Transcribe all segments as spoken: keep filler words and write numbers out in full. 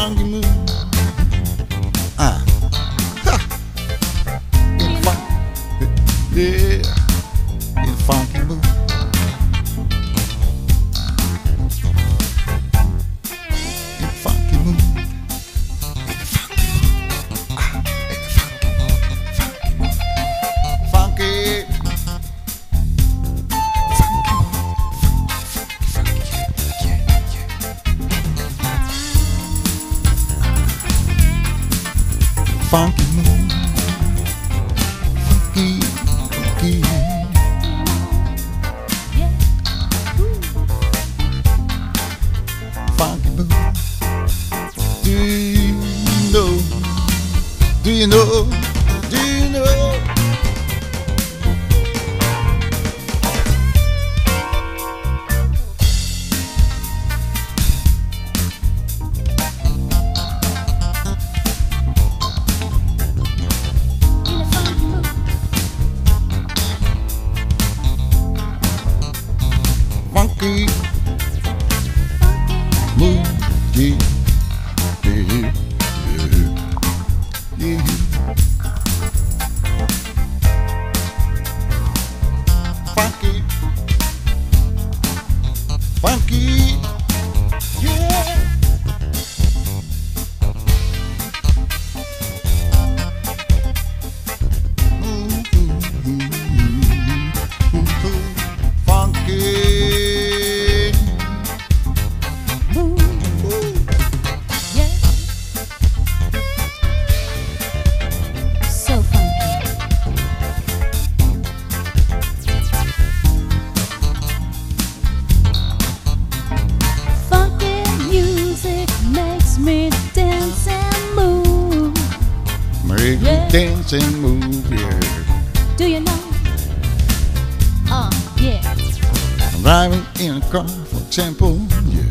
funky mood. Ah, ha. In a fun, yeah, in a funky mood. In a funky mood. In a funky mood. Ah, in a funky, funky mood. Funky. Funky mood, funky, funky. Funky mood. Do you know? Do you know? Do you know? Funky mood, yeah, yeah, yeah, yeah. Funky, funky, yeah. Funky. Me dance and move. Make me Yeah. dance and move, yeah. Do you know? Uh, yeah. I'm driving in a car, for example, yeah.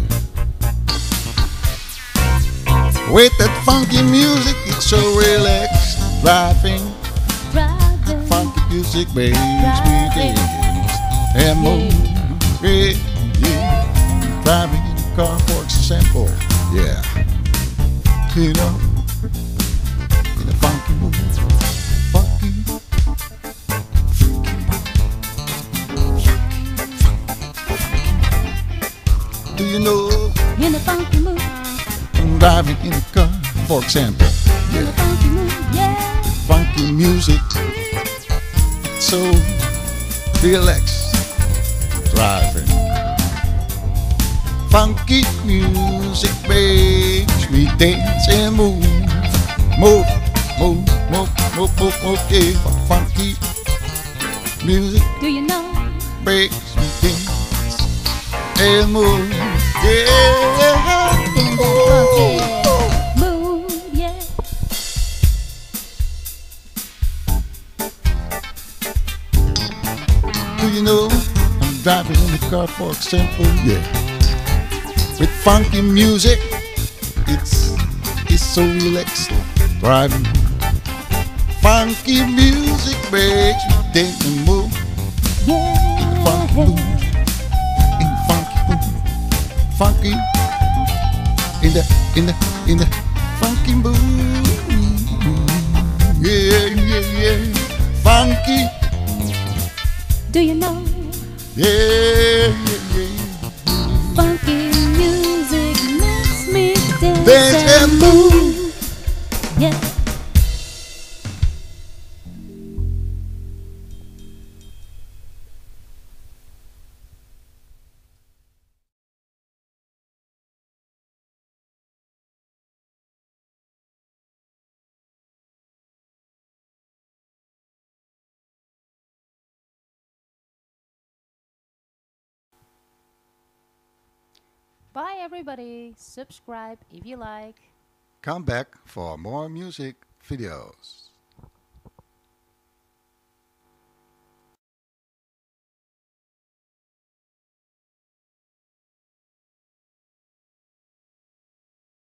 With that funky music, it's so relaxed. Driving, Driving. funky music makes me Driving. dance and move, yeah, yeah. Driving in a car, for example, yeah. You know, in a funky mood, funky, funky mood. Do you know? In a funky mood. I'm driving in a car, for example, In a yeah. funky mood. Yeah. Funky music, so relaxed. Driving, funky music makes me dance and move, move, move, move, move, move, move, yeah. Funky music Do you know? makes me dance and move, yeah. Funky mood. Yeah. Do you know? I'm driving in the car, for example, yeah. With funky music, it's it's so relaxed. Driving, funky music makes me dance and move. Yeah. Funky mood, in funky mood, funky in the in the in the funky mood. Yeah, yeah, yeah. Funky, Do you know? yeah, yeah, yeah. Funky music makes me dance, Dance and move. Yeah. Bye everybody. Subscribe if you like. Come back for more music videos.